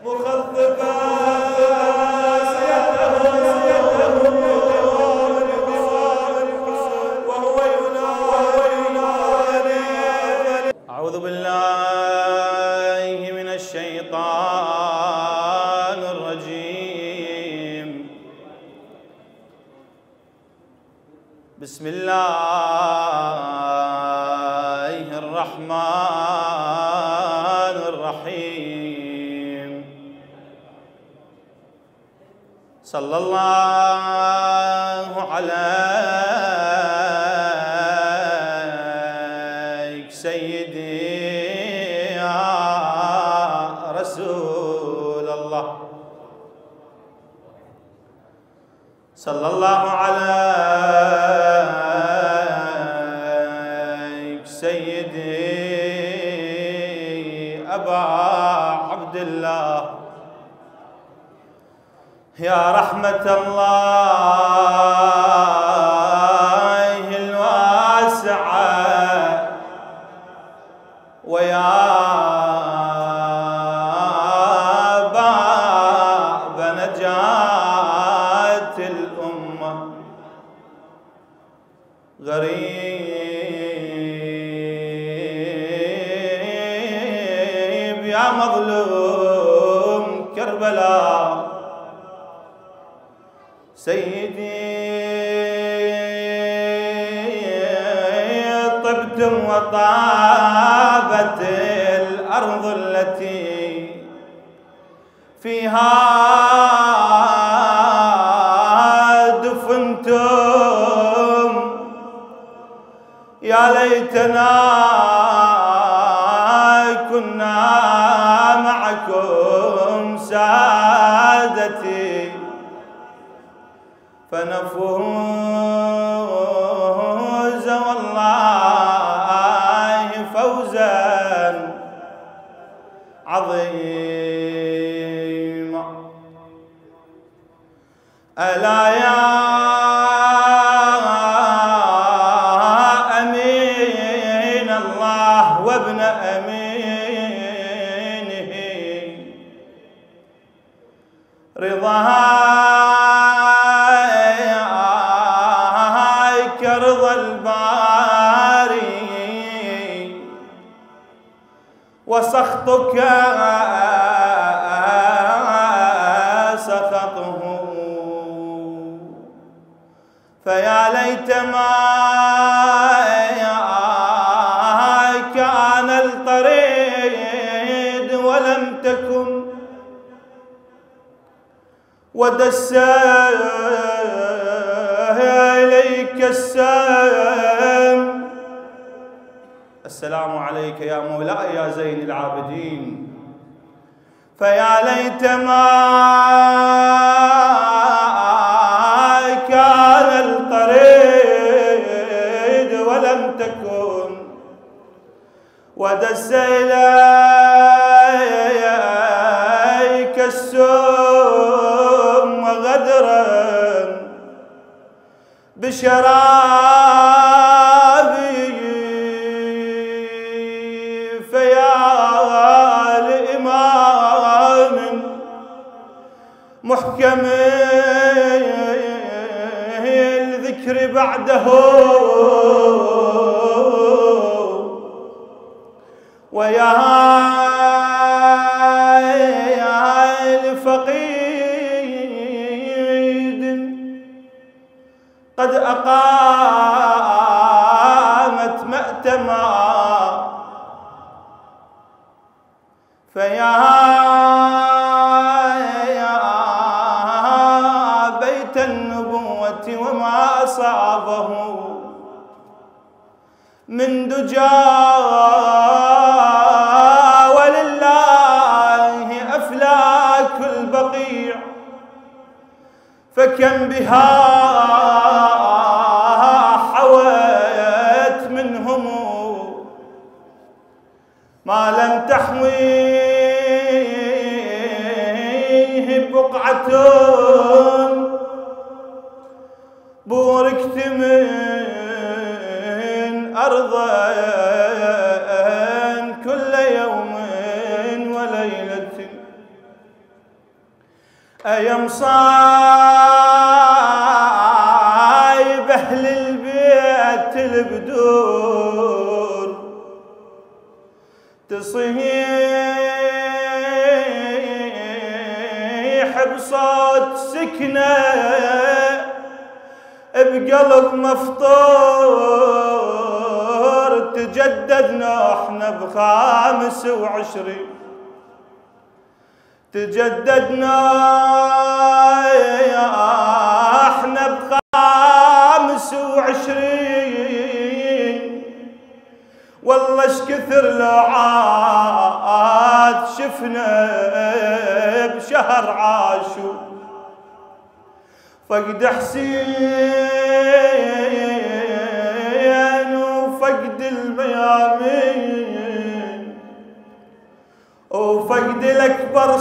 مخضبا وهو ينادي. أعوذ بالله من الشيطان الرجيم. بسم الله الرحمن الرحيم. صلى الله عليك سيدي يا رسول الله. صلى الله عليك سيدي أبا عبد الله. يا رحمة الله الواسعة ويا باب نجاة الأمة. غريب يا مظلوم كربلاء. سيدي طبتم وطابت الأرض التي فيها دفنتم. يا ليتنا كنا معكم سادتي فنفوز والله فوزا عظيما. ألا يا أمين الله وابن أمينه رضاها رضا الباري وسخطك سخطه. فيا ليت ما كان الطريد ولم تكن ودس إليك السام. السلام عليك يا مولاي يا زين العابدين. فيا ليت ما كان الطريد ولم تكن ودس إليك السم غدرا بشرابي. فيا لإمام محكم الذكر بعده ويا لفقيد قد أقامت مأتما. فيا بيت النبوة وما أصابه من دجى ولله أفلاك البقيع. فكم بها حوت منهم ما لم تحويه بقعة بوركت من أرضا كل يوم وليلة أيام صايب أهل البيت البدور تصيح بصوت سكنة بقلب مفطور تجددنا احنا ب25 تجددنا احنا ب25 والله اش كثر لعاد شفنا بشهر عاشور فقد حسين وفقد الميامين وفقد الأكبر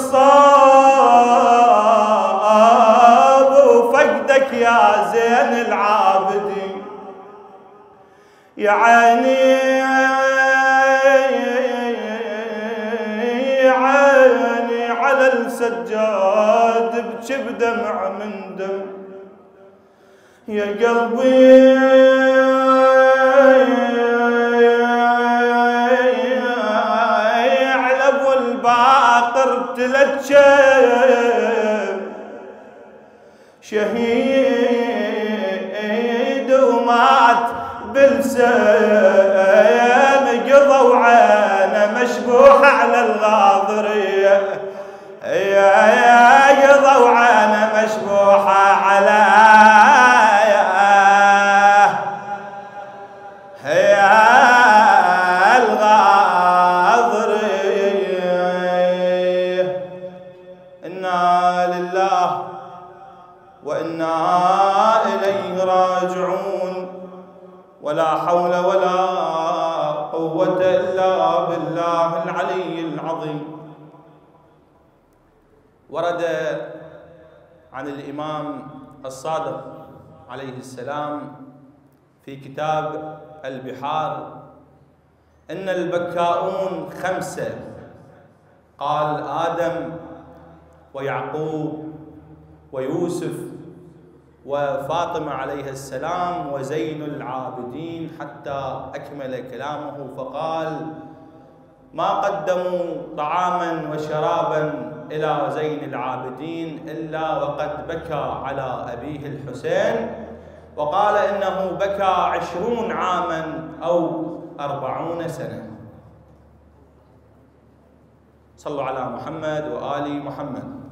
صاب وفقدك يا زين العابدين يا عيني عيني على السجاد ابكي بدمع من دم يا قلبي على ابو الباقر تلتشم شهيد ومات بالسيم قضوا عينه مشبوحه على الغاضريه قضوا عينه مشبوحه على ولا حول ولا قوة إلا بالله العلي العظيم. ورد عن الإمام الصادق عليه السلام في كتاب البحار إن البكاؤون 5 قال آدم ويعقوب ويوسف وفاطمة عليه السلام وزين العابدين حتى أكمل كلامه فقال ما قدموا طعاما وشرابا إلى زين العابدين إلا وقد بكى على أبيه الحسين وقال إنه بكى 20 عاما أو 40 سنة. صلوا على محمد وآل محمد.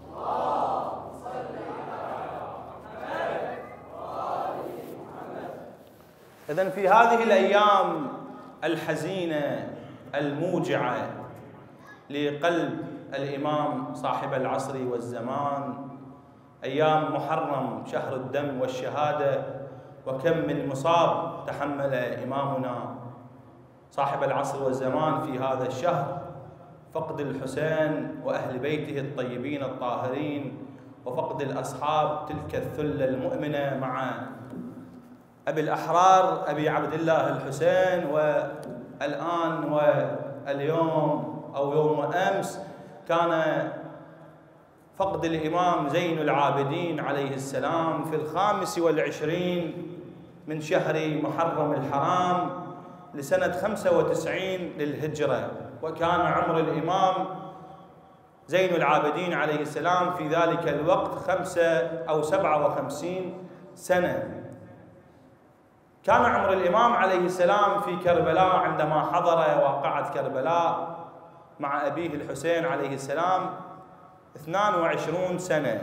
إذن في هذه الأيام الحزينة الموجعة لقلب الإمام صاحب العصر والزمان، أيام محرم شهر الدم والشهادة، وكم من مصاب تحمل إمامنا صاحب العصر والزمان في هذا الشهر، فقد الحسين وأهل بيته الطيبين الطاهرين، وفقد الأصحاب تلك الثلة المؤمنة مع أبي الأحرار أبي عبد الله الحسين. والآن واليوم أو يوم أمس كان فقد الإمام زين العابدين عليه السلام في 25 من شهر محرم الحرام لسنة 95 للهجرة، وكان عمر الإمام زين العابدين عليه السلام في ذلك الوقت 5 أو 57 سنة. كان عمر الإمام عليه السلام في كربلاء عندما حضر واقعة كربلاء مع أبيه الحسين عليه السلام 22 سنة،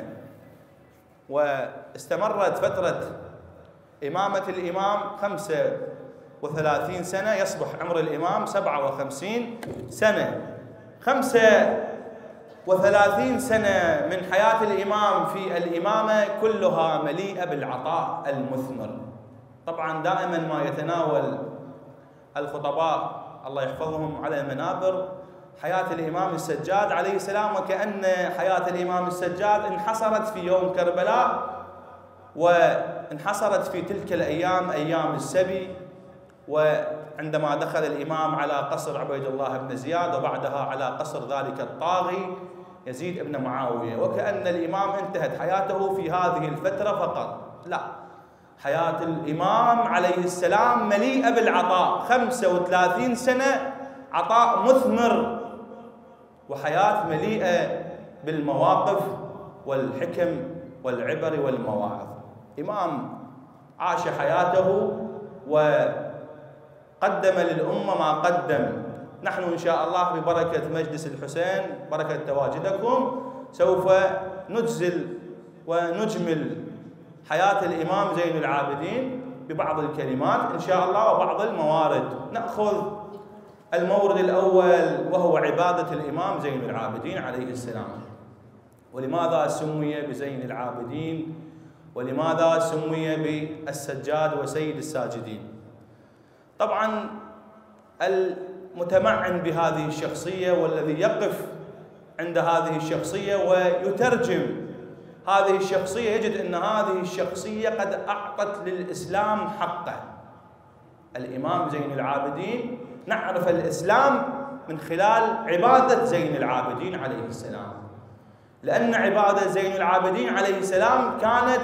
واستمرت فترة إمامة الإمام 35 سنة، يصبح عمر الإمام 57 سنة. 35 سنة من حياة الإمام في الإمامة كلها مليئة بالعطاء المثمر. طبعا دائما ما يتناول الخطباء الله يحفظهم على المنابر حياة الإمام السجاد عليه السلام، وكأن حياة الإمام السجاد انحصرت في يوم كربلاء وانحصرت في تلك الأيام أيام السبي، وعندما دخل الإمام على قصر عبيد الله بن زياد وبعدها على قصر ذلك الطاغي يزيد بن معاوية، وكأن الإمام انتهت حياته في هذه الفترة فقط. لا، حياة الإمام عليه السلام مليئة بالعطاء، 35 سنة عطاء مثمر، وحياة مليئة بالمواقف والحكم والعبر والمواعظ. إمام عاش حياته وقدم للأمة ما قدم. نحن إن شاء الله ببركة مجلس الحسين، بركة تواجدكم، سوف نجزل ونجمل حياة الإمام زين العابدين ببعض الكلمات إن شاء الله وبعض الموارد. نأخذ المورد الأول وهو عبادة الإمام زين العابدين عليه السلام. ولماذا سمي بزين العابدين؟ ولماذا سمي بالسجاد وسيد الساجدين؟ طبعا المتمعن بهذه الشخصية والذي يقف عند هذه الشخصية ويترجم هذه الشخصية يجد أن هذه الشخصية قد أعطت للإسلام حقه. الإمام زين العابدين نعرف الإسلام من خلال عبادة زين العابدين عليه السلام، لأن عبادة زين العابدين عليه السلام كانت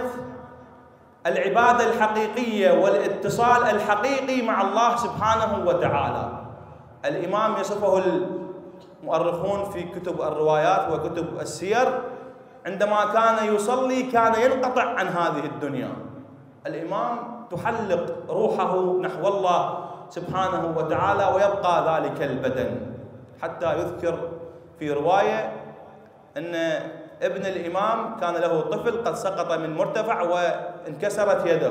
العبادة الحقيقية والاتصال الحقيقي مع الله سبحانه وتعالى. الإمام يصفه المؤرخون في كتب الروايات وكتب السير عندما كان يصلي كان ينقطع عن هذه الدنيا. الإمام تحلق روحه نحو الله سبحانه وتعالى ويبقى ذلك البدن، حتى يذكر في رواية أن ابن الإمام كان له طفل قد سقط من مرتفع وانكسرت يده،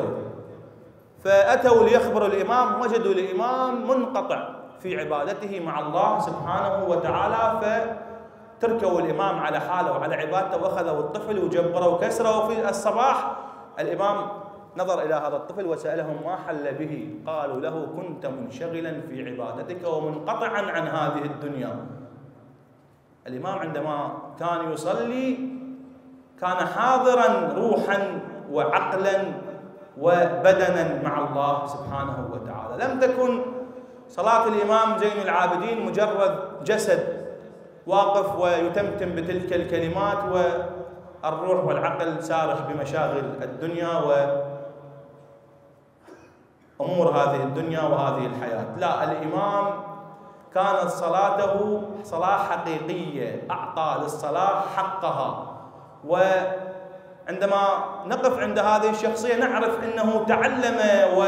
فأتوا ليخبروا الإمام وجدوا الإمام منقطع في عبادته مع الله سبحانه وتعالى، فتركوا الإمام على حاله وعلى عبادته وأخذوا الطفل وجبروا كسره. في الصباح الإمام نظر إلى هذا الطفل وسألهم ما حل به؟ قالوا له كنت منشغلا في عبادتك ومنقطعا عن هذه الدنيا. الإمام عندما كان يصلي كان حاضرا روحا وعقلا وبدنا مع الله سبحانه وتعالى. لم تكن صلاة الإمام زين العابدين مجرد جسد واقف ويتمتم بتلك الكلمات والروح والعقل سارح بمشاغل الدنيا وأمور هذه الدنيا وهذه الحياة. لا، الإمام كانت صلاته صلاة حقيقية، أعطى للصلاة حقها. وعندما نقف عند هذه الشخصية نعرف أنه تعلم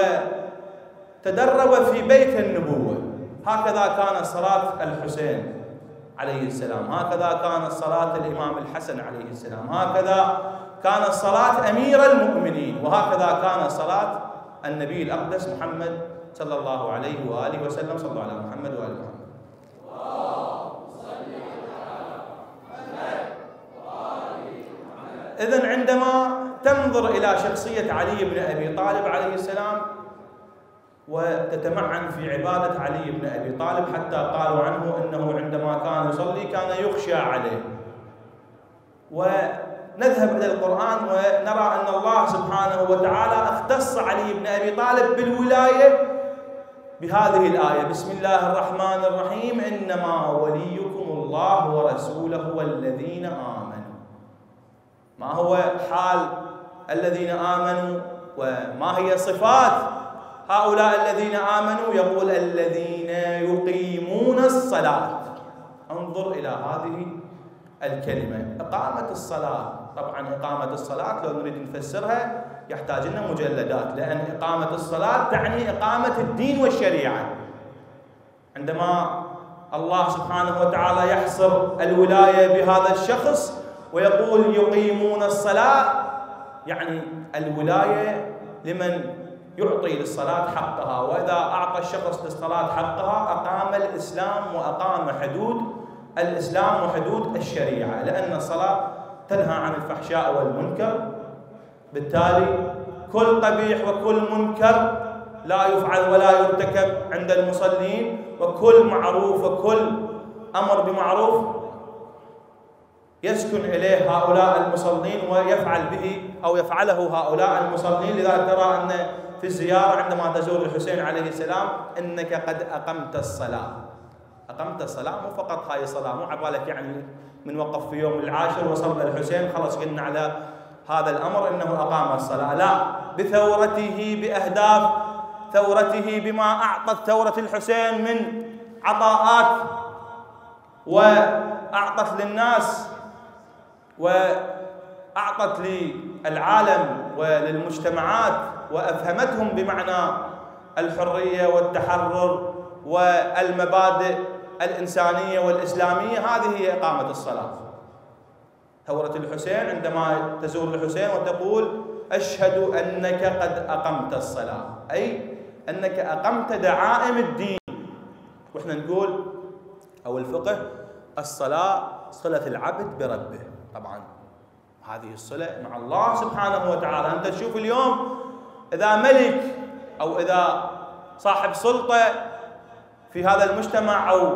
وتدرب في بيت النبوة. هكذا كانت صلاة الحسين عليه السلام، هكذا كانت صلاة الإمام الحسن عليه السلام، هكذا كانت صلاة أمير المؤمنين، وهكذا كانت صلاة النبي الأقدس محمد صلى الله عليه وآله وسلم. صلى الله على محمد وآل محمد. إذن عندما تنظر إلى شخصية علي بن أبي طالب عليه السلام وتتمعن في عبادة علي بن أبي طالب، حتى قالوا عنه أنه عندما كان يصلي كان يخشى عليه. ونذهب إلى القرآن ونرى أن الله سبحانه وتعالى اختص علي بن أبي طالب بالولاية بهذه الآية: بسم الله الرحمن الرحيم، إنما وليكم الله ورسوله والذين آمنوا. ما هو حال الذين آمنوا وما هي صفات هؤلاء الذين آمنوا؟ يقول الذين يقيمون الصلاة. انظر إلى هذه الكلمة، إقامة الصلاة. طبعا إقامة الصلاة لو نريد نفسرها يحتاج لنا مجلدات، لأن إقامة الصلاة تعني إقامة الدين والشريعة. عندما الله سبحانه وتعالى يحصر الولاية بهذا الشخص ويقول يقيمون الصلاة، يعني الولاية لمن يعطي للصلاة حقها. وإذا أعطى الشخص للصلاة حقها أقام الإسلام وأقام حدود الإسلام وحدود الشريعة، لأن الصلاة تنهى عن الفحشاء والمنكر. بالتالي كل قبيح وكل منكر لا يفعل ولا يرتكب عند المصلين، وكل معروف وكل أمر بمعروف يسكن إليه هؤلاء المصلين ويفعل به أو يفعله هؤلاء المصلين. لذلك ترى أن في الزيارة عندما تزور الحسين عليه السلام إنك قد أقمت الصلاة. أقمت الصلاة مو فقط هاي الصلاة، مو عبالك يعني من وقف في يوم العاشر وصل للحسين خلص قلنا على هذا الأمر أنه أقام الصلاة. لا، بثورته، بأهداف ثورته، بما أعطت ثورة الحسين من عطاءات وأعطت للناس وأعطت للعالم وللمجتمعات وأفهمتهم بمعنى الحرية والتحرر والمبادئ الإنسانية والإسلامية. هذه هي إقامة الصلاة. ثورة الحسين عندما تزور الحسين وتقول أشهد أنك قد أقمت الصلاة، أي أنك أقمت دعائم الدين. وإحنا نقول أو الفقه الصلاة صلة العبد بربه. طبعا هذه الصلة مع الله سبحانه وتعالى. أنت تشوف اليوم إذا ملك أو إذا صاحب سلطة في هذا المجتمع أو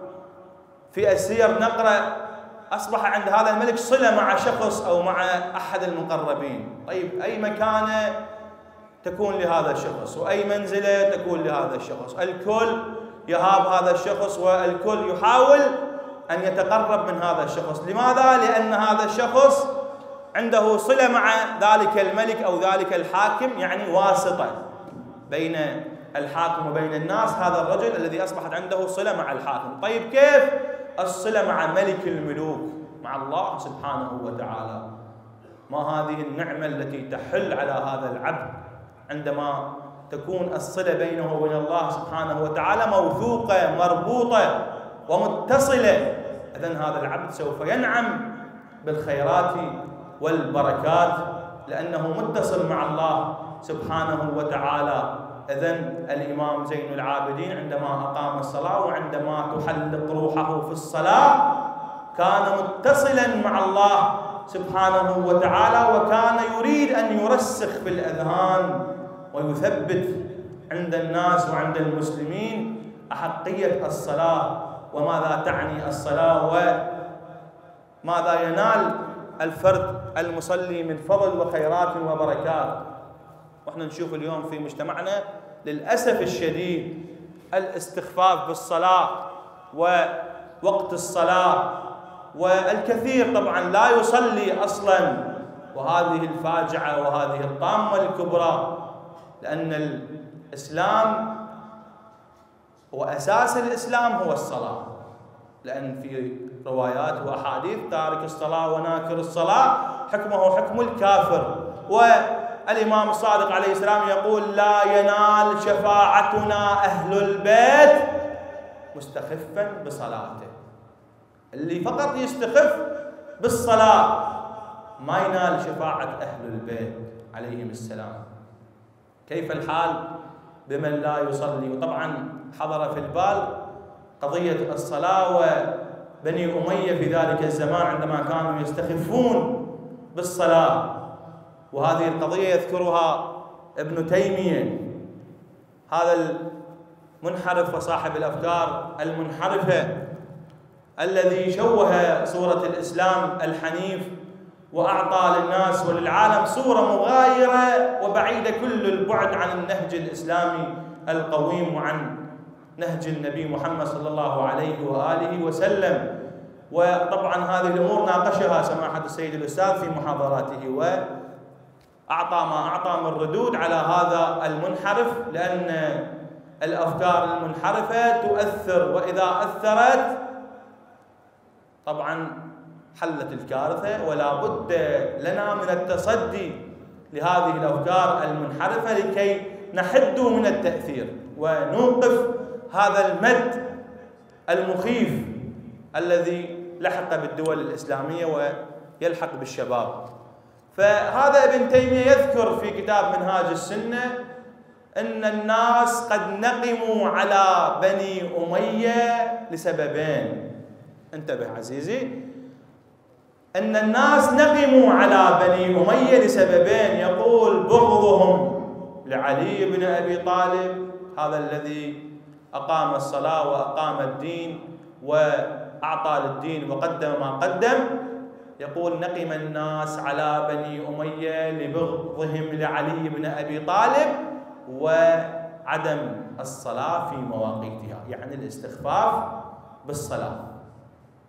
في السير نقرأ أصبح عند هذا الملك صلة مع شخص أو مع أحد المقربين. طيب أي مكانة تكون لهذا الشخص وأي منزلة تكون لهذا الشخص، الكل يهاب هذا الشخص والكل يحاول أن يتقرب من هذا الشخص. لماذا؟ لأن هذا الشخص عنده صلة مع ذلك الملك أو ذلك الحاكم، يعني واسطة بين الحاكم وبين الناس، هذا الرجل الذي أصبحت عنده صلة مع الحاكم. طيب كيف الصلة مع ملك الملوك، مع الله سبحانه وتعالى؟ ما هذه النعمة التي تحل على هذا العبد عندما تكون الصلة بينه وبين الله سبحانه وتعالى موثوقة مربوطة ومتصلة. إذن هذا العبد سوف ينعم بالخيرات والبركات لأنه متصل مع الله سبحانه وتعالى. إذن الإمام زين العابدين عندما أقام الصلاة وعندما تحلق روحه في الصلاة كان متصلا مع الله سبحانه وتعالى، وكان يريد أن يرسخ في الأذهان ويثبت عند الناس وعند المسلمين أحقية الصلاة وماذا تعني الصلاة وماذا ينال الفرد المصلي من فضل وخيرات وبركات. واحنا نشوف اليوم في مجتمعنا للأسف الشديد الاستخفاف بالصلاة ووقت الصلاة، والكثير طبعا لا يصلي أصلا، وهذه الفاجعة وهذه الطامة الكبرى. لأن الإسلام هو أساس الإسلام هو الصلاة، لأن في روايات وأحاديث تارك الصلاة وناكر الصلاة حكمه حكم الكافر. والإمام الصادق عليه السلام يقول لا ينال شفاعتنا أهل البيت مستخفا بصلاته. اللي فقط يستخف بالصلاة ما ينال شفاعة أهل البيت عليهم السلام. كيف الحال بمن لا يصلي؟ وطبعا حضر في البال قضية الصلاة وبني أمية في ذلك الزمان عندما كانوا يستخفون بالصلاة، وهذه القضية يذكرها ابن تيمية، هذا المنحرف وصاحب الأفكار المنحرفة الذي شوه صورة الإسلام الحنيف وأعطى للناس وللعالم صورة مغايرة وبعيدة كل البعد عن النهج الإسلامي القويم وعن نهج النبي محمد صلى الله عليه وآله وسلم. وطبعا هذه الأمور ناقشها سماحة السيد الأستاذ في محاضراته وأعطى ما أعطى من ردود على هذا المنحرف، لأن الأفكار المنحرفة تؤثر، وإذا أثرت طبعا حلت الكارثة، ولا بد لنا من التصدي لهذه الأفكار المنحرفة لكي نحد من التأثير ونوقف هذا المد المخيف الذي لحق بالدول الإسلامية ويلحق بالشباب. فهذا ابن تيمية يذكر في كتاب منهاج السنة أن الناس قد نقموا على بني أمية لسببين. انتبه عزيزي، أن الناس نقموا على بني أمية لسببين. يقول بغضهم لعلي بن أبي طالب، هذا الذي أقام الصلاة وأقام الدين وأعطى للدين وقدم ما قدم. يقول نقم الناس على بني أمية لبغضهم لعلي بن أبي طالب وعدم الصلاة في مواقيتها، يعني الاستخفاف بالصلاة.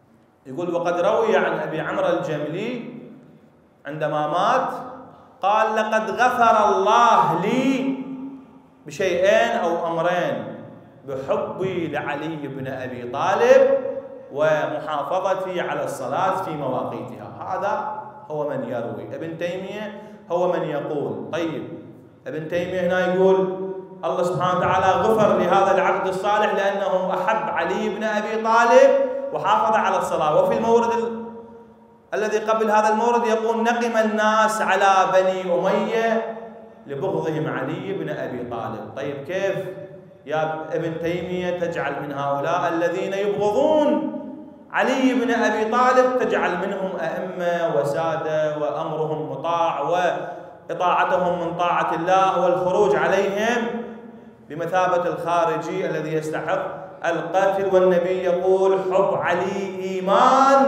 يقول وقد روي عن أبي عمرو الجملي عندما مات قال لقد غفر الله لي بشيئين أو أمرين: بحبي لعلي بن أبي طالب ومحافظتي على الصلاة في مواقيتها. هذا هو من يروي. ابن تيمية هو من يقول. طيب ابن تيمية هنا يقول الله سبحانه وتعالى غفر لهذا العبد الصالح لأنه أحب علي بن أبي طالب وحافظ على الصلاة. وفي المورد الذي قبل هذا المورد يقول نقم الناس على بني أمية لبغضهم علي بن أبي طالب. طيب كيف يا ابن تيمية تجعل من هؤلاء الذين يبغضون علي بن أبي طالب تجعل منهم أئمة وسادة وأمرهم مطاع وإطاعتهم من طاعة الله والخروج عليهم بمثابة الخارجي الذي يستحق القتل؟ والنبي يقول حب علي إيمان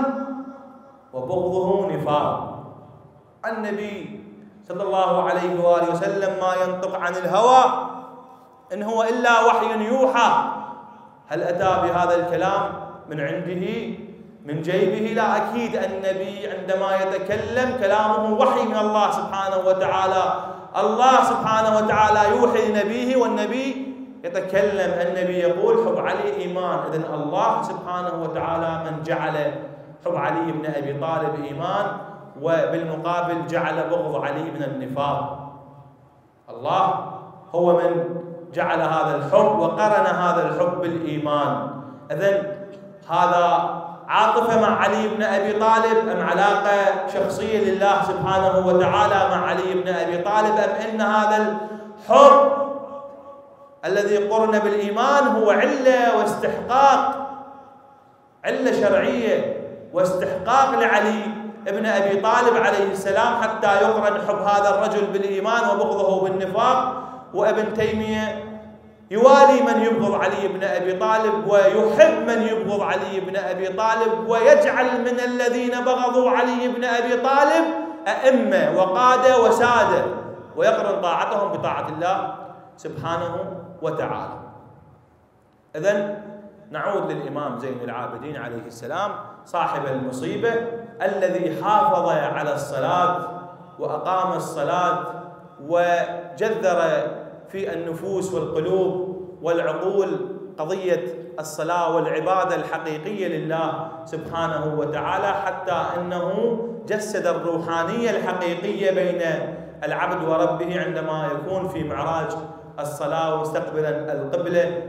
وبغضه نفاق. النبي صلى الله عليه وآله وسلم ما ينطق عن الهوى إن هو إلا وحي يوحى. هل أتى بهذا الكلام من عنده من جيبه؟ لا، أكيد النبي عندما يتكلم كلامه وحي من الله سبحانه وتعالى. الله سبحانه وتعالى يوحي لنبيه والنبي يتكلم. النبي يقول حب علي إيمان. إذن الله سبحانه وتعالى من جعل حب علي بن أبي طالب إيمان وبالمقابل جعل بغض علي من النفاق. الله هو من جعل هذا الحب وقرن هذا الحب بالإيمان. إذن هذا عاطفة مع علي بن أبي طالب أم علاقة شخصية لله سبحانه وتعالى مع علي بن أبي طالب، أم إن هذا الحب الذي قرن بالإيمان هو علة واستحقاق، علة شرعية واستحقاق لعلي ابن أبي طالب عليه السلام حتى يقرن حب هذا الرجل بالإيمان وبغضه بالنفاق؟ وابن تيمية يوالي من يبغض علي بن أبي طالب ويحب من يبغض علي بن أبي طالب ويجعل من الذين بغضوا علي بن أبي طالب أئمة وقادة وسادة ويقرن طاعتهم بطاعة الله سبحانه وتعالى. إذن نعود للإمام زين العابدين عليه السلام صاحب المصيبة الذي حافظ على الصلاة وأقام الصلاة وجذر في النفوس والقلوب والعقول قضية الصلاة والعبادة الحقيقية لله سبحانه وتعالى، حتى أنه جسد الروحانية الحقيقية بين العبد وربه عندما يكون في معراج الصلاة مستقبلا القبلة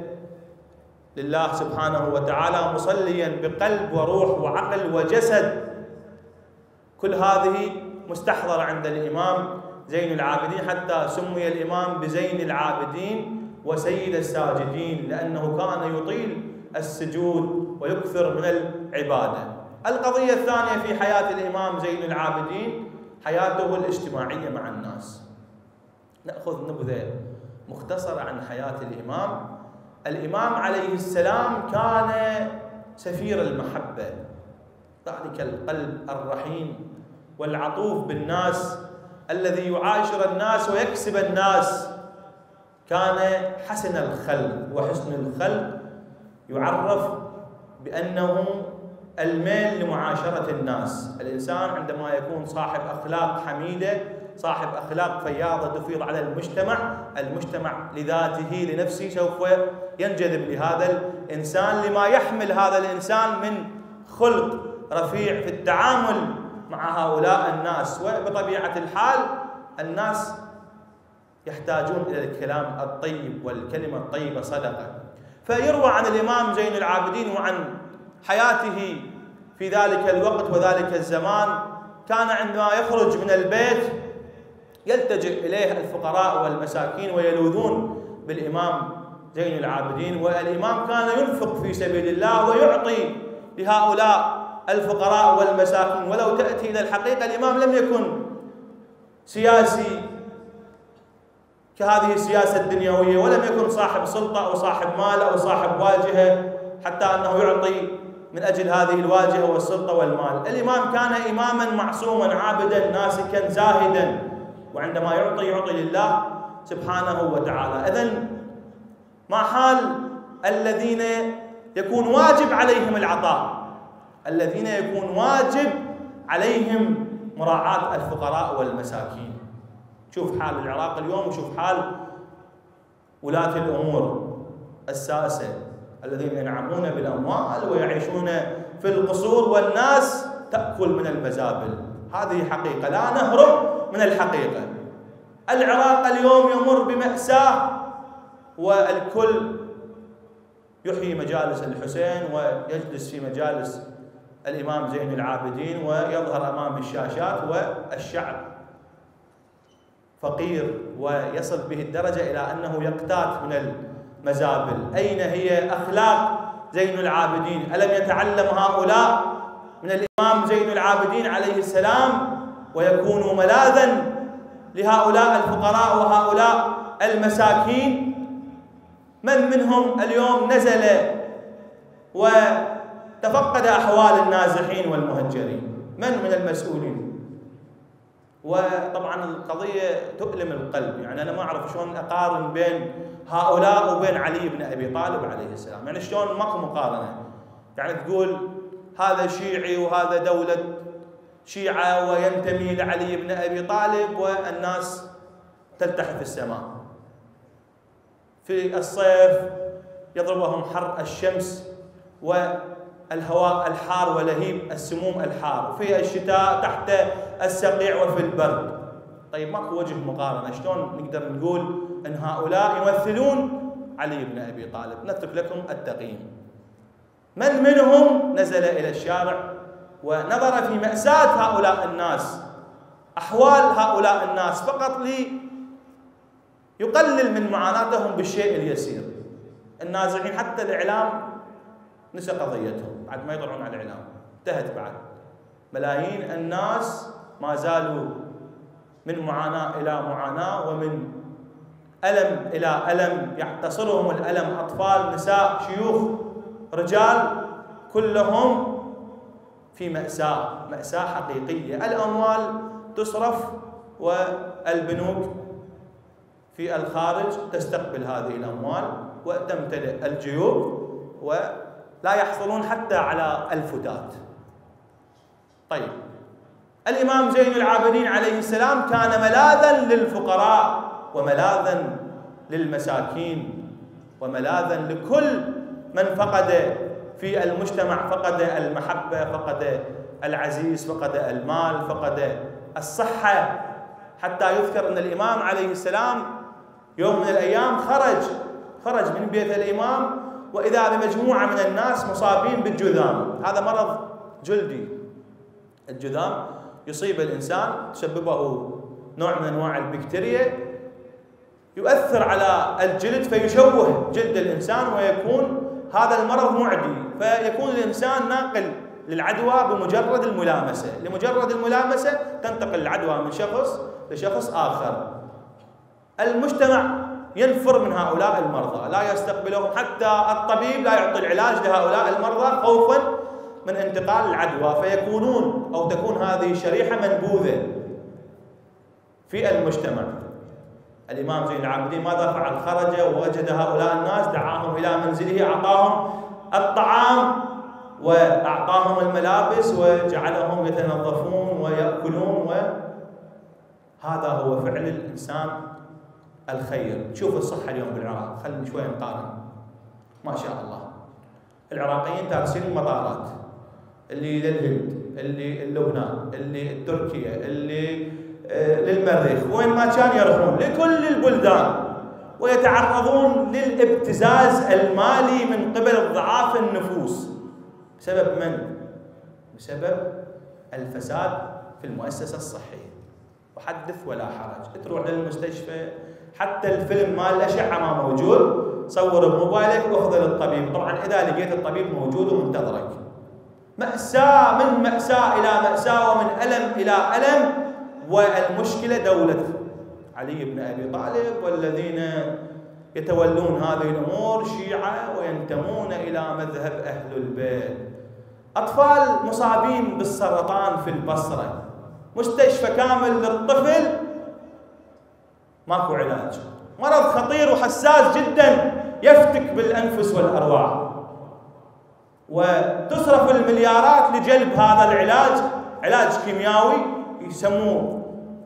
لله سبحانه وتعالى مصليا بقلب وروح وعقل وجسد. كل هذه مستحضرة عند الإمام زين العابدين، حتى سمي الإمام بزين العابدين وسيد الساجدين لأنه كان يطيل السجود ويكثر من العبادة. القضية الثانية في حياة الإمام زين العابدين حياته الاجتماعية مع الناس. نأخذ نبذة مختصرة عن حياة الإمام. الإمام عليه السلام كان سفير المحبة، ذلك القلب الرحيم والعطوف بالناس الذي يعاشر الناس ويكسب الناس. كان حسن الخلق، وحسن الخلق يعرف بأنه الميل لمعاشرة الناس. الإنسان عندما يكون صاحب أخلاق حميدة، صاحب أخلاق فياضة تفيض على المجتمع لذاته لنفسه سوف ينجذب لهذا الإنسان لما يحمل هذا الإنسان من خلق رفيع في التعامل مع هؤلاء الناس. وبطبيعة الحال الناس يحتاجون إلى الكلام الطيب والكلمة الطيبة صدقة. فيروى عن الإمام زين العابدين وعن حياته في ذلك الوقت وذلك الزمان، كان عندما يخرج من البيت يلتجئ إليه الفقراء والمساكين ويلوذون بالإمام زين العابدين، والإمام كان ينفق في سبيل الله ويعطي لهؤلاء الفقراء والمساكين. ولو تأتي إلى الحقيقة الإمام لم يكن سياسي كهذه السياسة الدنيوية، ولم يكن صاحب سلطة أو صاحب مال أو صاحب واجهة حتى أنه يعطي من أجل هذه الواجهة والسلطة والمال. الإمام كان إماما معصوما عابدا ناسكا زاهدا، وعندما يعطي لله سبحانه وتعالى. إذن ما حال الذين يكون واجب عليهم العطاء؟ الذين يكون واجب عليهم مراعاة الفقراء والمساكين. شوف حال العراق اليوم وشوف حال ولاة الأمور الساسة الذين ينعمون بالأموال ويعيشون في القصور والناس تأكل من المزابل. هذه حقيقة لا نهرب من الحقيقة. العراق اليوم يمر بمأساة، والكل يحيي مجالس الحسين ويجلس في مجالس الإمام زين العابدين ويظهر أمام الشاشات، والشعب فقير ويصل به الدرجة إلى أنه يقتات من المزابل. أين هي أخلاق زين العابدين؟ ألم يتعلم هؤلاء من الإمام زين العابدين عليه السلام ويكونوا ملاذا لهؤلاء الفقراء وهؤلاء المساكين؟ من منهم اليوم نزل وتفقد أحوال النازحين والمهجرين؟ من المسؤولين؟ وطبعا القضية تؤلم القلب. يعني أنا ما أعرف شلون أقارن بين هؤلاء وبين علي بن أبي طالب عليه السلام. يعني شلون ماكو مقارنة. يعني تقول هذا شيعي وهذا دولة شيعة وينتمي لعلي بن أبي طالب والناس تلتحف في السماء. في الصيف يضربهم حر الشمس والهواء الحار ولهيب السموم الحار، في الشتاء تحت السقيع وفي البرد. طيب ماكو وجه مقارنة. شلون نقدر نقول أن هؤلاء يمثلون علي بن أبي طالب؟ نترك لكم التقييم. من منهم نزل إلى الشارع ونظر في مأساة هؤلاء الناس، أحوال هؤلاء الناس، فقط يقلل من معاناتهم بالشيء اليسير. النازحين حتى الإعلام نسى قضيتهم بعد ما يطلعون على الإعلام، انتهت بعد. ملايين الناس ما زالوا من معاناة إلى معاناة ومن ألم إلى ألم، يعتصرهم الألم، أطفال، نساء، شيوخ، رجال، كلهم في مأساة حقيقية. الأموال تصرف والبنوك في الخارج تستقبل هذه الأموال وتمتلئ الجيوب ولا يحصلون حتى على الفتات. طيب الإمام زين العابدين عليه السلام كان ملاذا للفقراء وملاذا للمساكين وملاذا لكل من فقد في المجتمع، فقد المحبة، فقد العزيز، فقد المال، فقد الصحة. حتى يذكر أن الإمام عليه السلام يوم من الأيام خرج من بيت الإمام وإذا بمجموعة من الناس مصابين بالجذام. هذا مرض جلدي. الجذام يصيب الإنسان، تسببه نوع من أنواع البكتيريا، يؤثر على الجلد فيشوه جلد الإنسان ويكون هذا المرض معدي، فيكون الإنسان ناقل للعدوى بمجرد الملامسة. لمجرد الملامسة تنتقل العدوى من شخص لشخص آخر. المجتمع ينفر من هؤلاء المرضى، لا يستقبلهم، حتى الطبيب لا يعطي العلاج لهؤلاء المرضى خوفا من انتقال العدوى، فيكونون أو تكون هذه شريحة منبوذة في المجتمع. الإمام زين العابدين ماذا فعل؟ خرج ووجد هؤلاء الناس، دعاهم إلى منزله، أعطاهم الطعام وأعطاهم الملابس وجعلهم يتنظفون ويأكلون، وهذا هو فعل الإنسان الخير. شوف الصحة اليوم بالعراق، خلينا شوي نقارن. ما شاء الله العراقيين تارسين المطارات، اللي للهند، اللي لبنان، اللي تركيا، اللي للمريخ، وين ما كان يروحون لكل البلدان، ويتعرضون للابتزاز المالي من قبل ضعاف النفوس. بسبب من؟ بسبب الفساد في المؤسسة الصحية. وحدث ولا حرج، تروح للمستشفى حتى الفيلم مال الأشعة ما موجود، صور بموبايلك واخذ للطبيب. طبعا إذا لقيت الطبيب موجود ومنتظرك. مأساة من مأساة إلى مأساة ومن ألم إلى ألم. والمشكلة دولة علي بن أبي طالب والذين يتولون هذه الأمور شيعة وينتمون إلى مذهب أهل البيت. أطفال مصابين بالسرطان في البصرة، مستشفى كامل للطفل ماكو علاج، مرض خطير وحساس جدا يفتك بالأنفس والأرواح. وتصرف المليارات لجلب هذا العلاج، علاج كيميائي يسموه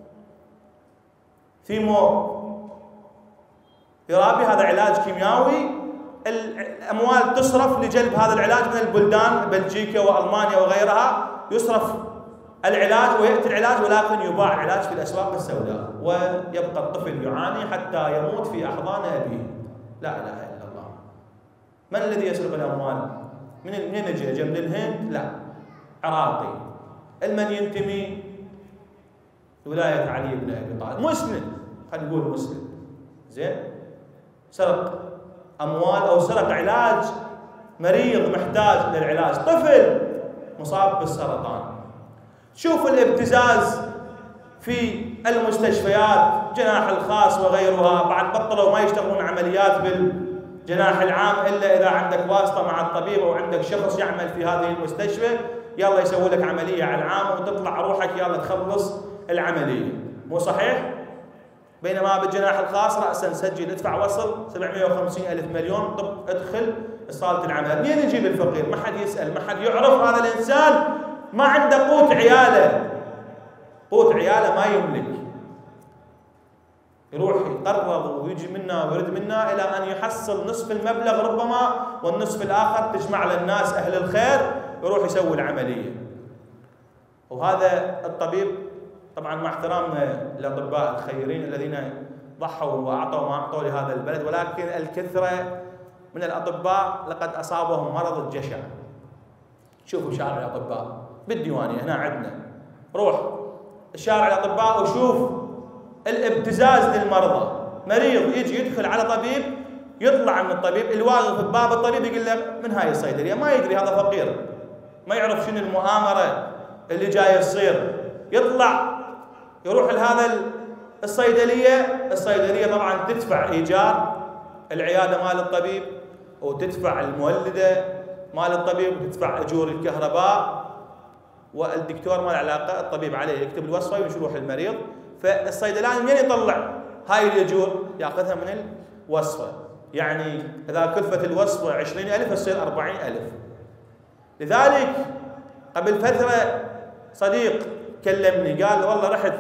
ثيرابي، هذا علاج كيميائي. الأموال تصرف لجلب هذا العلاج من البلدان، بلجيكا وألمانيا وغيرها، يصرف العلاج ويأتي العلاج، ولكن يباع علاج في الأسواق السوداء، ويبقى الطفل يعاني حتى يموت في أحضان أبيه. لا إله إلا الله. من الذي يسرق الأموال؟ منين يجي؟ من الهند؟ لا، عراقي. المن ينتمي ولاية علي بن أبي طالب، مسلم، خلينا نقول مسلم، زين، سرق أموال أو سرق علاج مريض محتاج للعلاج، طفل مصاب بالسرطان. شوف الابتزاز في المستشفيات، جناح الخاص وغيرها، بعد بطلوا ما يشتغلون عمليات بالجناح العام إلا إذا عندك واسطة مع الطبيب أو عندك شخص يعمل في هذه المستشفى، يلا يسوي لك عملية على العام وتطلع روحك يلا تخلص العملية، مو صحيح؟ بينما بالجناح الخاص رأسا سجل، ادفع وصل 750,000 مليون، طب ادخل صالة العمل. منين يجيب الفقير؟ ما حد يسأل، ما حد يعرف. هذا الإنسان ما عنده قوت عياله، قوت عياله ما يملك، يروح يقرض ويجي منا ويرد منا إلى أن يحصل نصف المبلغ ربما، والنصف الآخر تجمع للناس أهل الخير، يروح يسوي العملية. وهذا الطبيب، طبعا مع احترامنا للأطباء الخيرين الذين ضحوا وأعطوا ما أعطوا لهذا البلد، ولكن الكثرة من الأطباء لقد أصابهم مرض الجشع. شوفوا شارع الأطباء بالديوانية هنا عندنا، روح شارع الأطباء وشوف الابتزاز للمرضى. مريض يجي يدخل على طبيب، يطلع من الطبيب، الواقف بباب الطبيب يقول له من هاي الصيدلية، ما يدري هذا فقير، ما يعرف شنو المؤامرة اللي جاية تصير. يطلع يروح لهذا الصيدلية طبعا تدفع إيجار العيادة مال الطبيب، وتدفع المولدة مال الطبيب، وتدفع أجور الكهرباء، والدكتور ما له علاقة، الطبيب عليه يكتب الوصفة ويمشي يروح المريض. فالصيدلاني منين يطلع هاي الأجور؟ ياخذها من الوصفة. يعني إذا كلفت الوصفة 20,000 تصير 40,000. لذلك قبل فترة صديق كلمني قال والله رحت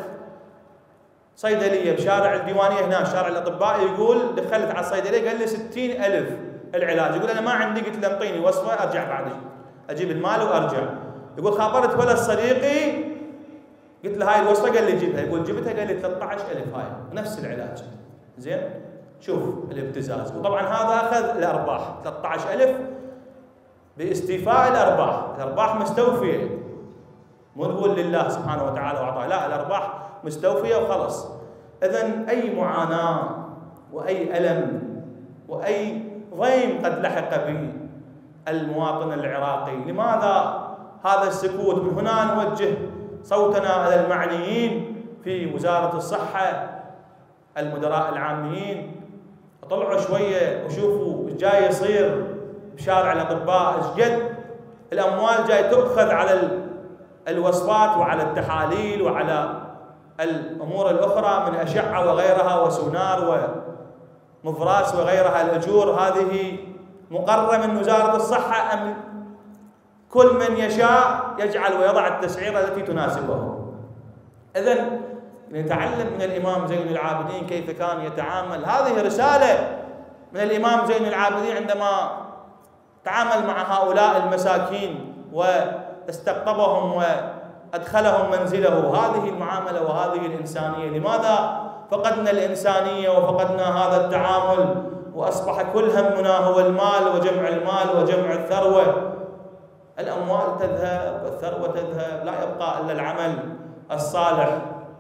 صيدلية بشارع الديوانية هنا شارع الأطباء، يقول دخلت على الصيدلية قال لي 60,000 العلاج، يقول أنا ما عندي، قلت له انطيني وصفة أرجع بعد أجيب المال وأرجع. يقول خابرت ولد صديقي قلت له هاي الوصفة، قال لي جيبها، يقول جبتها قال لي 13,000 هاي نفس العلاج. زين، شوف الابتزاز. وطبعا هذا أخذ الأرباح 13,000 باستيفاء الأرباح مستوفية، مو نقول لله سبحانه وتعالى وأعطاه، لا، الأرباح مستوفية وخلص. إذن أي معاناة وأي ألم وأي ضيم قد لحق به المواطن العراقي، لماذا هذا السكوت؟ من هنا نوجه صوتنا إلى المعنيين في وزارة الصحة، المدراء العامين، طلعوا شوية وشوفوا ايش جاي يصير بشارع الأطباء، ايش قد الأموال جاي تؤخذ على الوصفات وعلى التحاليل وعلى الأمور الأخرى من أشعة وغيرها وسونار ومفراس وغيرها. الأجور هذه مقررة من وزارة الصحة أم كل من يشاء يجعل ويضع التسعيرة التي تناسبه؟ إذن نتعلم من الإمام زين العابدين كيف كان يتعامل. هذه رسالة من الإمام زين العابدين عندما تعامل مع هؤلاء المساكين واستقطبهم وأدخلهم منزله. هذه المعاملة وهذه الإنسانية. لماذا فقدنا الإنسانية وفقدنا هذا التعامل وأصبح كل همنا هو المال وجمع المال وجمع الثروة؟ الأموال تذهب والثروة تذهب، لا يبقى إلا العمل الصالح.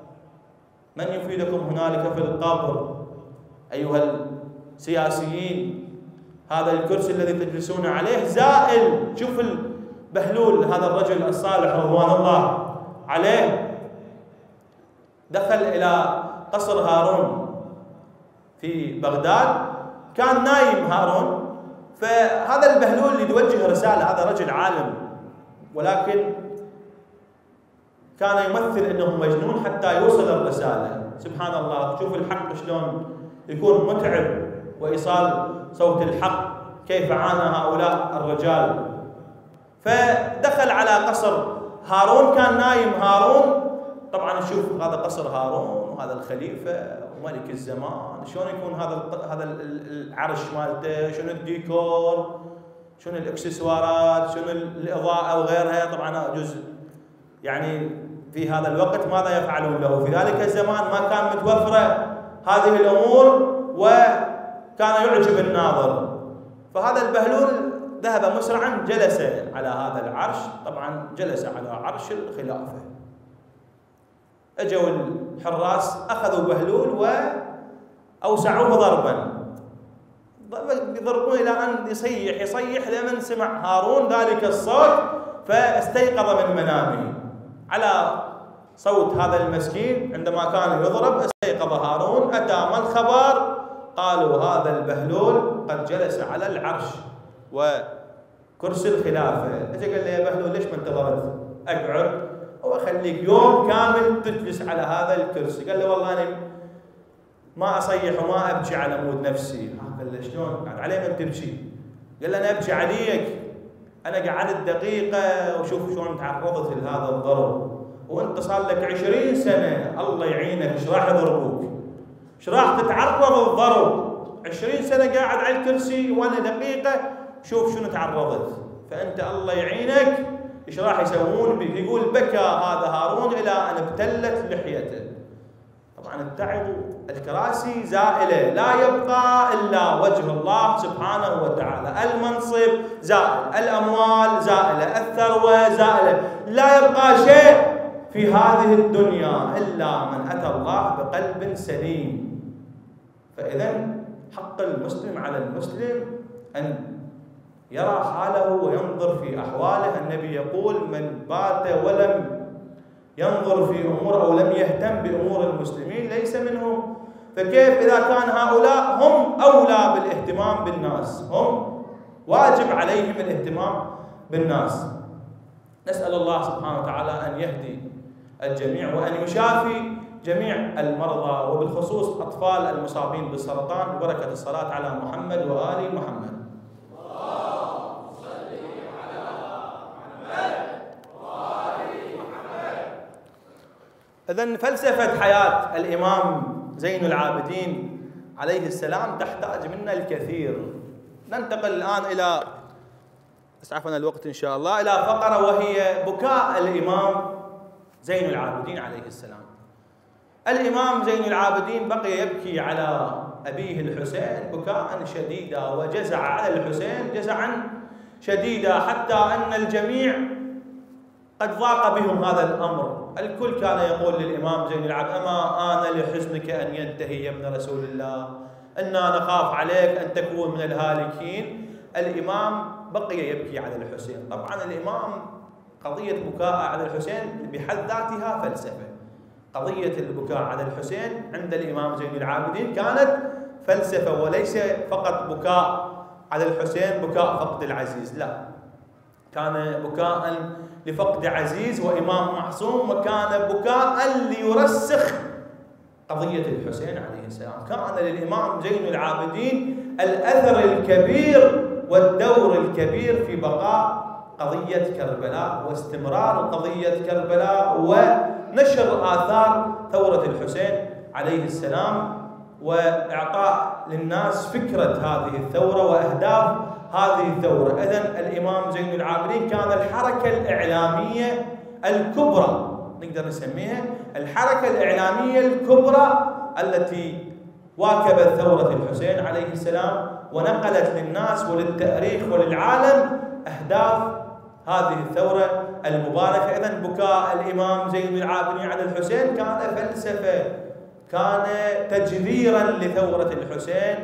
من يفيدكم هنالك في القبر أيها السياسيين؟ هذا الكرسي الذي تجلسون عليه زائل. شوف البهلول هذا الرجل الصالح رضوان الله عليه، دخل إلى قصر هارون في بغداد، كان نايم هارون، فهذا البهلول اللي يوجه رسالة، هذا رجل عالم ولكن كان يمثل انه مجنون حتى يوصل الرسالة. سبحان الله، شوف الحق شلون يكون متعب، وإيصال صوت الحق كيف عانى هؤلاء الرجال فدخل على قصر هارون، كان نايم هارون. طبعا نشوف هذا قصر هارون وهذا الخليفه وملك الزمان، شلون يكون هذا العرش مالته، شنو الديكور، شنو الاكسسوارات، شنو الاضاءه وغيرها. طبعا جزء يعني في هذا الوقت ماذا يفعلون له؟ في ذلك الزمان ما كان متوفره هذه الامور وكان يعجب الناظر. فهذا البهلول ذهب مسرعا، جلس على هذا العرش. طبعا جلس على عرش الخلافه. اجوا الحراس اخذوا بهلول واوسعوه ضربا، يضربون الى ان يصيح لمن سمع هارون ذلك الصوت فاستيقظ من منامه. على صوت هذا المسكين عندما كان يضرب استيقظ هارون. اتى ما الخبر؟ قالوا هذا البهلول قد جلس على العرش وكرسي الخلافه. اجى قال له يا بهلول ليش ما انتظرت؟ اقعد واخليك يوم كامل تجلس على هذا الكرسي. قال له والله انا ما اصيح وما ابكي على مود نفسي. قال له شلون؟ قال عليه من تبكي؟ قال له انا ابكي عليك، انا قعدت دقيقه وشوف شلون تعرضت لهذا الضرب، وانت صار لك 20 سنه الله يعينك ايش راح يضربوك؟ ايش راح تتعرض للضرب؟ 20 سنه قاعد على الكرسي وانا دقيقه شوف شنو تعرضت، فانت الله يعينك ايش راح يسوون بك؟ يقول بكى هذا هارون الى ان ابتلت لحيته. طبعا اتعظوا، الكراسي زائله، لا يبقى الا وجه الله سبحانه وتعالى، المنصب زائل، الاموال زائله، الثروه زائله، لا يبقى شيء في هذه الدنيا الا من اتى الله بقلب سليم. فاذا حق المسلم على المسلم ان يرى حاله وينظر في أحواله. النبي يقول من بات ولم ينظر في أمور أو لم يهتم بأمور المسلمين ليس منهم. فكيف إذا كان هؤلاء هم أولى بالاهتمام بالناس، هم واجب عليهم الاهتمام بالناس. نسأل الله سبحانه وتعالى أن يهدي الجميع وأن يشافي جميع المرضى وبالخصوص أطفال المصابين بالسرطان ببركة الصلاة على محمد وآل محمد. إذن فلسفة حياة الإمام زين العابدين عليه السلام تحتاج منا الكثير. ننتقل الآن إلى اسعفنا الوقت إن شاء الله إلى فقرة وهي بكاء الإمام زين العابدين عليه السلام. الإمام زين العابدين بقي يبكي على أبيه الحسين بكاء شديدا وجزع على الحسين جزعا شديدا حتى أن الجميع قد ضاق بهم هذا الأمر. الكل كان يقول للإمام زين العابدين أما آن لحزنك أن ينتهي يا ابن رسول الله، إنا نخاف عليك أن تكون من الهالكين. الإمام بقي يبكي على الحسين. طبعا الإمام قضية بكاء على الحسين بحد ذاتها فلسفة. قضية البكاء على الحسين عند الإمام زين العابدين كانت فلسفة وليس فقط بكاء على الحسين بكاء فقد العزيز، لا، كان بكاء لفقد عزيز وإمام معصوم، وكان بكاء ليرسخ قضية الحسين عليه السلام. كان للإمام زين العابدين الأثر الكبير والدور الكبير في بقاء قضية كربلاء واستمرار قضية كربلاء ونشر آثار ثورة الحسين عليه السلام وإعطاء للناس فكرة هذه الثورة وأهداف هذه الثورة. إذن الإمام زين العابدين كان الحركة الإعلامية الكبرى، نقدر نسميها الحركة الإعلامية الكبرى التي واكبت ثورة الحسين عليه السلام ونقلت للناس وللتاريخ وللعالم أهداف هذه الثورة المباركة. إذن بكاء الإمام زين العابدين على الحسين كان فلسفة، كان تجذيرا لثورة الحسين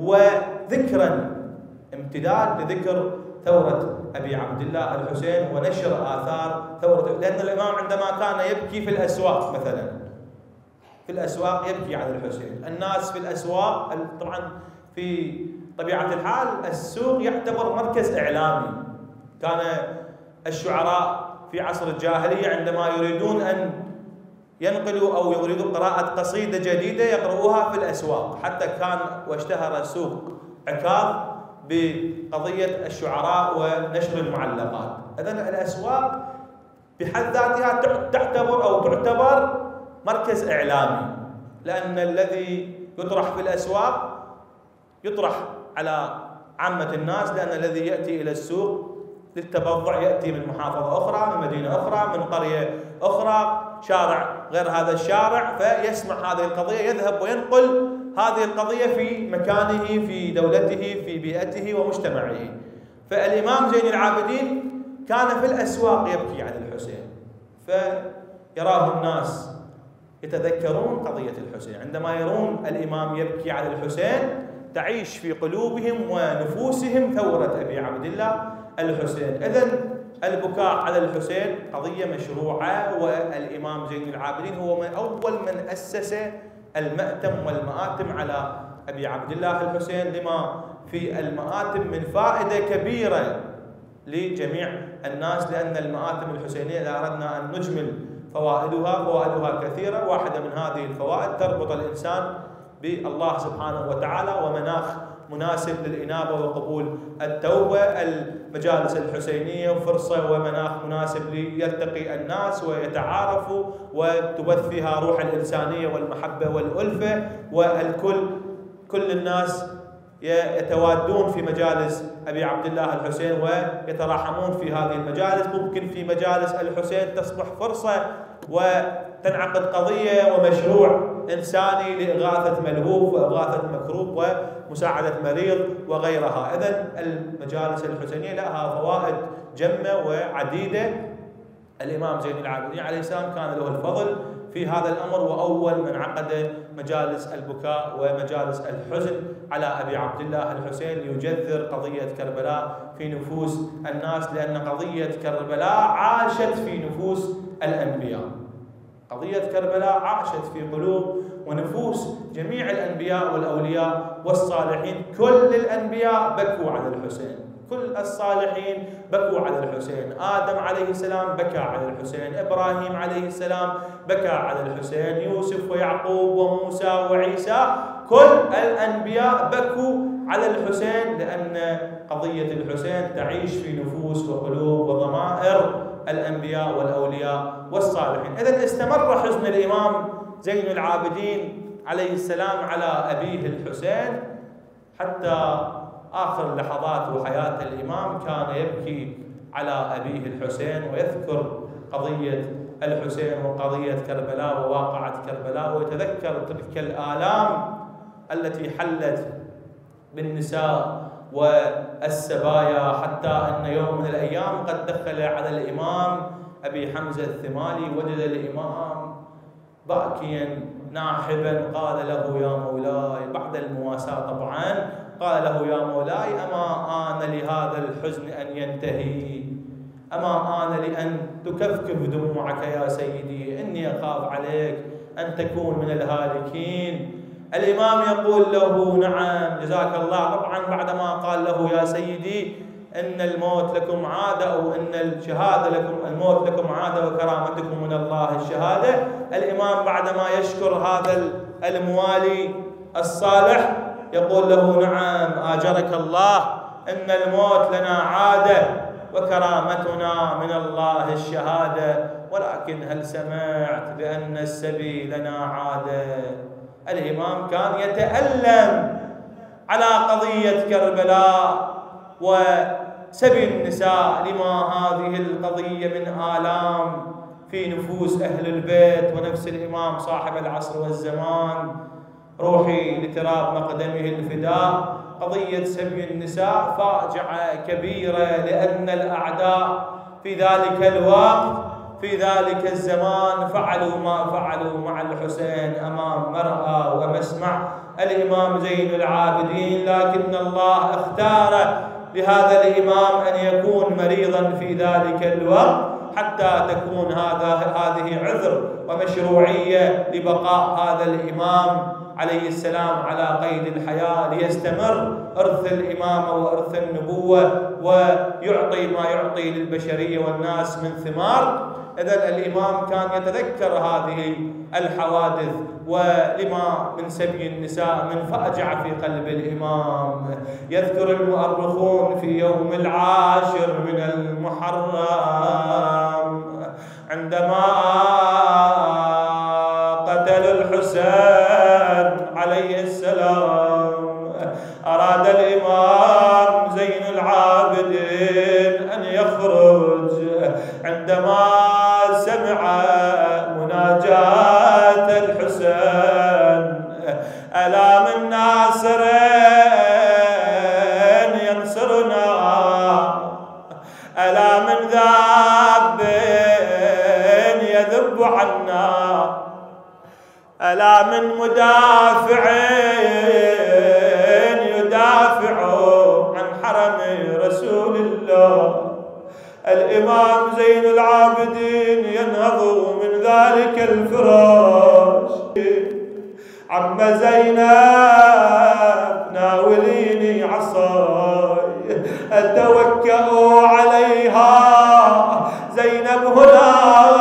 وذكرا امتداد لذكر ثورة أبي عبد الله الحسين ونشر آثار ثورة. لأن الإمام عندما كان يبكي في الأسواق مثلا، في الأسواق يبكي على الحسين، الناس في الأسواق طبعا في طبيعة الحال السوق يعتبر مركز إعلامي. كان الشعراء في عصر الجاهلية عندما يريدون أن ينقلوا أو يريدوا قراءة قصيدة جديدة يقرؤوها في الأسواق. حتى كان واشتهر سوق عكاظ بقضية الشعراء ونشر المعلقات. إذن الأسواق بحد ذاتها تعتبر مركز إعلامي، لأن الذي يطرح في الأسواق يطرح على عامة الناس، لأن الذي يأتي إلى السوق للتبضع يأتي من محافظة أخرى، من مدينة أخرى، من قرية أخرى، شارع غير هذا الشارع، فيسمع هذه القضية يذهب وينقل هذه القضية في مكانه، في دولته، في بيئته ومجتمعه. فالإمام زين العابدين كان في الأسواق يبكي على الحسين، فيراه الناس يتذكرون قضية الحسين. عندما يرون الإمام يبكي على الحسين تعيش في قلوبهم ونفوسهم ثورة أبي عبد الله الحسين. إذن البكاء على الحسين قضية مشروعة، والإمام زين العابدين هو أول من أسس المأتم والمآتم على أبي عبد الله الحسين، لما في المآتم من فائدة كبيرة لجميع الناس، لأن المآتم الحسينية إذا أردنا أن نجمل فوائدها كثيرة. واحدة من هذه الفوائد تربط الإنسان بالله سبحانه وتعالى ومناخ مناسب للإنابة وقبول التوبة. المجالس الحسينية فرصة ومناخ مناسب ليلتقي الناس ويتعارفوا وتبث فيها روح الإنسانية والمحبة والألفة، كل الناس يتوادون في مجالس أبي عبد الله الحسين ويتراحمون في هذه المجالس. ممكن في مجالس الحسين تصبح فرصة وتنعقد قضية ومشروع إنساني لإغاثة ملهوف وإغاثة مكروب ومساعدة مريض وغيرها. إذن المجالس الحسينية لها فوائد جمة وعديدة. الإمام زين العابدين عليه السلام كان له الفضل في هذا الأمر، وأول من عقد مجالس البكاء ومجالس الحزن على أبي عبد الله الحسين ليجذر قضية كربلاء في نفوس الناس، لأن قضية كربلاء عاشت في نفوس الأنبياء. قضية كربلاء عاشت في قلوب ونفوس جميع الأنبياء والأولياء والصالحين. كل الأنبياء بكوا على الحسين، كل الصالحين بكوا على الحسين. آدم عليه السلام بكى على الحسين، إبراهيم عليه السلام بكى على الحسين، يوسف ويعقوب وموسى وعيسى، كل الأنبياء بكوا على الحسين، لأن قضية الحسين تعيش في نفوس وقلوب وضمائر الأنبياء والأولياء والصالحين. إذن استمر حزن الإمام زين العابدين عليه السلام على أبيه الحسين حتى آخر لحظات وحياة الإمام، كان يبكي على أبيه الحسين ويذكر قضية الحسين وقضية كربلاء وواقعة كربلاء، ويتذكر تلك الآلام التي حلت بالنساء والسبايا، حتى أن يوم من الأيام قد دخل على الإمام أبي حمزة الثمالي، وجد الإمام باكيا ناحبا، قال له يا مولاي، بعد المواساة طبعا، قال له يا مولاي أما آن لهذا الحزن أن ينتهي؟ أما آن لأن تكفكف دموعك يا سيدي؟ إني أخاف عليك أن تكون من الهالكين. الإمام يقول له نعم جزاك الله. طبعا بعدما قال له يا سيدي إن الموت لكم عادة، أو إن الشهادة لكم، الموت لكم عادة وكرامتكم من الله الشهادة، الإمام بعدما يشكر هذا الموالي الصالح يقول له نعم آجرك الله، إن الموت لنا عادة وكرامتنا من الله الشهادة، ولكن هل سمعت بأن السبي لنا عادة؟ الإمام كان يتألم على قضية كربلاء وسبي النساء، لما هذه القضية من آلام في نفوس أهل البيت ونفس الإمام صاحب العصر والزمان. روحي لتراب مقدمه الفداء. قضية سبي النساء فاجعة كبيرة، لأن الأعداء في ذلك الوقت في ذلك الزمان فعلوا ما فعلوا مع الحسين أمام مرأى ومسمع الإمام زين العابدين، لكن الله اختار لهذا الإمام أن يكون مريضا في ذلك الوقت حتى تكون هذه عذر ومشروعية لبقاء هذا الإمام عليه السلام على قيد الحياة، ليستمر إرث الإمامة وإرث النبوة ويعطي ما يعطي للبشرية والناس من ثمار. إذا الإمام كان يتذكر هذه الحوادث، ولما من سبي النساء من فاجعة في قلب الإمام. يذكر المؤرخون في يوم 10 من المحرم عندما قتل الحسين عليه السلام، أراد الإمام زين العابدين أن يخرج عندما سمع مناجاة الحسين: ألا من ناصرين ينصرنا، ألا من ذاب يذب عنا، ألا من مدافع يدافع عن حرم رسول الله. الإمام زين العابدين ينهض من ذلك الفراش: عم زينب ناوليني عصاي أتوكأ عليها. زينب هنا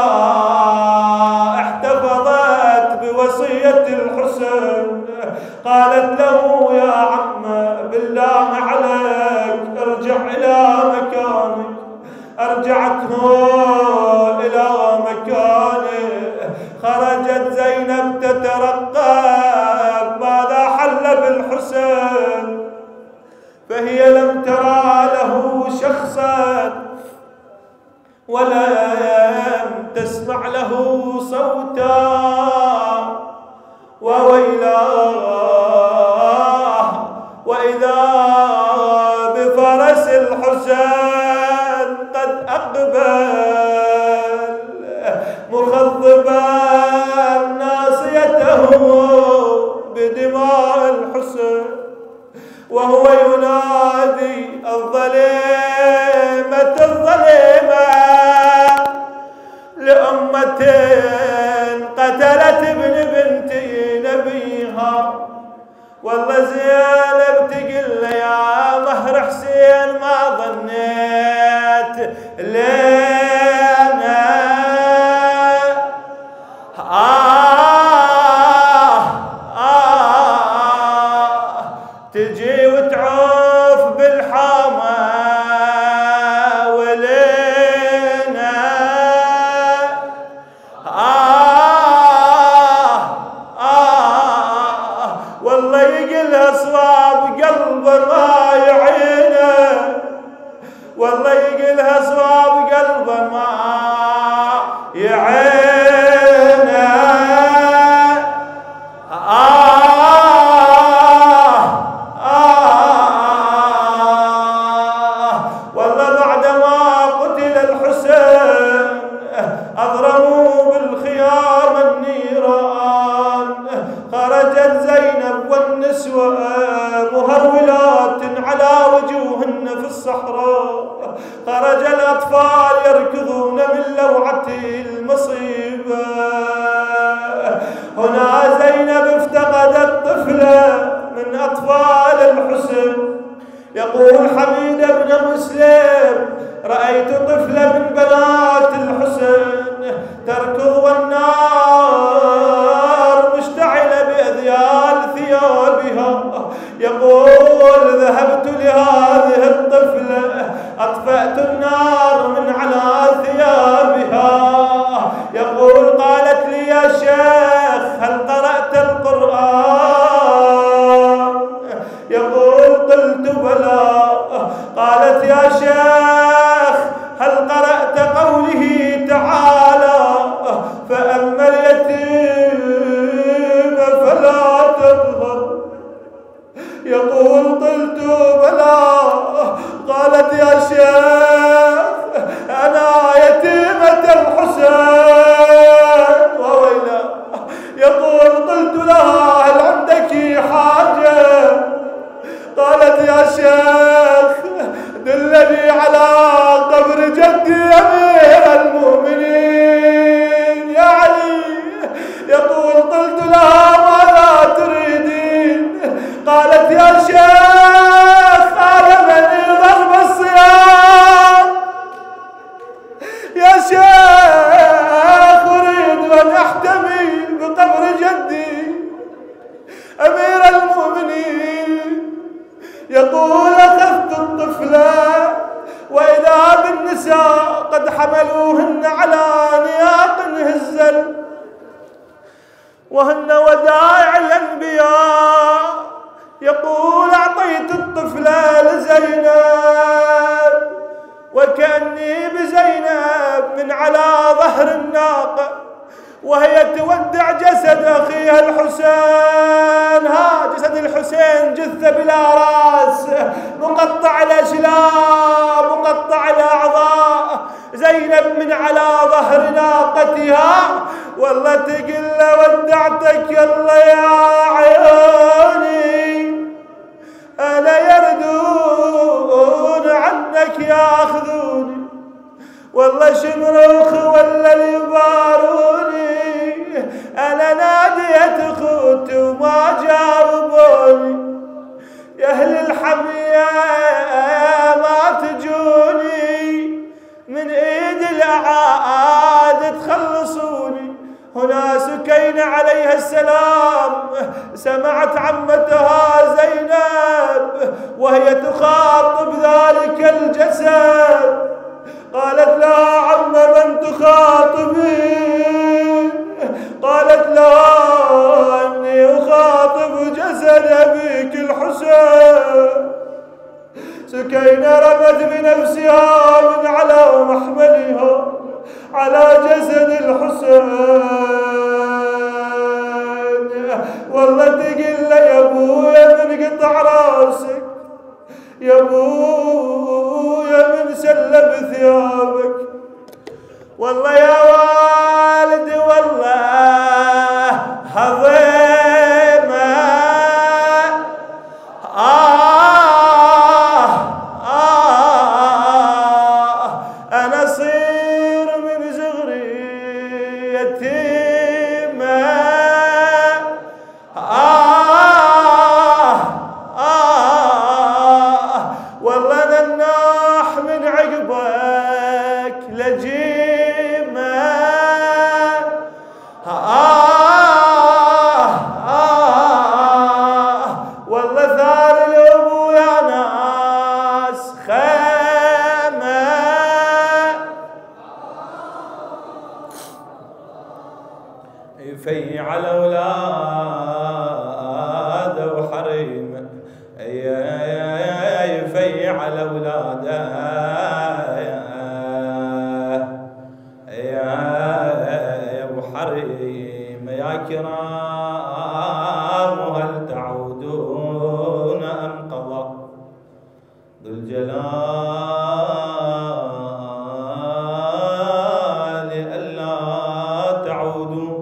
احتفظت بوصية الحسين، قالت له: يا عم بالله عليك ارجع إلى مكانك. أرجعته إلى مكانه. خرجت زينب تترقب ماذا حل بالحسين، فهي لم ترى له شخصا ولم تسمع له صوتا. وويلاه وإذا بفرس الحسين قد أقبل مخضبا ناصيته بدماء الحسين، وهو ينادي: الظليمة الظليمة لأمة قتلت ابن بنت نبيها. والله زينب تقل يا مهر حسين ما ظنيت لينا تجي وتعوف بالحامة ولينا. والله يقلها صواب قلبه ما يعينه، والله يقلها صواب قلبه ما يعينه. والله بعدما قتل الحسين أضرموا بالخيام النيران. خرجت زينب والنسوة مهرولات على وجوهن في الصحراء. خرج الأطفال يركضون من لوعة المصيبة. هنا زينب افتقدت طفلة من أطفال الحسين. يقول حميد بن مسلم: رأيت طفلة من بنات الحسين تركض والنار مشتعلة بأذيال ثيابها. يقول: ذهبت لهذه الطفلة أطفأت النار من على يقول أخذت الطفلة وإذا بالنساء قد حملوهن على نياق هزل وهن ودائع الأنبياء. يقول أعطيت الطفلة لزينب وكأني بزينب من على ظهر الناقة وهي تودع جسد أخيها الحسين. جسد الحسين جثة بلا رأس، مقطع الأشلاء، مقطع الأعضاء. زينب من على ظهر ناقتها والله تقل ودعتك يلا يا عيوني، أنا يردون عنك ياخذوني، والله شمروخ ولا يباروني. أنا ناديت أخوتي وما جاوبوني، يا أهل الحمية ما تجوني، من إيد الأعاد تخلصوني. هنا سكينة عليها السلام سمعت عمتها زينب وهي تخاطب ذلك الجسد، قالت لا عم من تخاطبين؟ قالت لا أني أخاطب جسد أبيك الحسين. سكينة رمت بنفسها من على محملها على جسد الحسين، والله تقل يا ابويا من قطع راسك، يا ابويا من سلب ثيابك، والله يا والدي والله هضيمة. أنا صير من صغري يتيمة. والله أنا الناح من عقبك لجيمة. والله ثار الأبو يا ناس خيمة. يفي على أولاده وحريمه، يفي على أولاده يا وحريمه. يا كرام هل تعودون أم قضى ذو الجلال ألا تعودوا.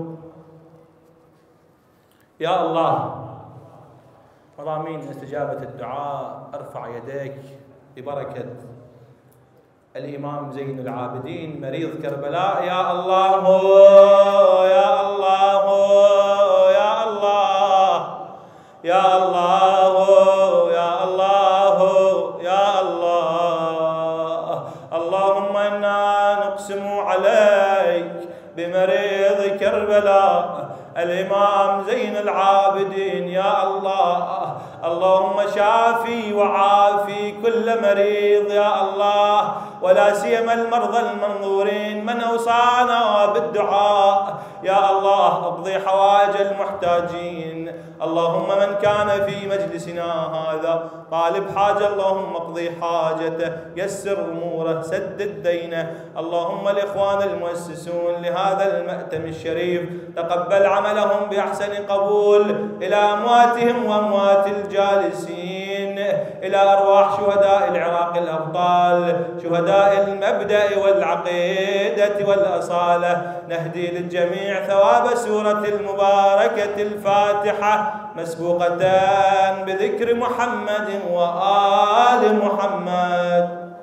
يا الله مضامين استجابة الدعاء ارفع يديك ببركة الإمام زين العابدين مريض كربلاء. يا الله يا الله يا الله يا الله يا الله يا الله. اللهم إنا نقسم عليك بمريض كربلاء الإمام زين العابدين. يا الله اللهم شافي وعافي كل مريض يا الله، ولا سيما المرضى المنظورين من أوصانا بالدعاء. يا الله اقضي حوائج المحتاجين. اللهم من كان في مجلسنا هذا طالب حاجة اللهم اقضي حاجته، يسر أموره، سدد دينه. اللهم الإخوان المؤسسون لهذا المأتم الشريف تقبل عملهم بأحسن قبول، إلى أمواتهم وأموات الجالسين، إلى أرواح شهداء العراق الأبطال، شهداء المبدأ والعقيدة والأصالة. نهدي للجميع ثواب سورة المباركة الفاتحة مسبوقة بذكر محمد وآل محمد.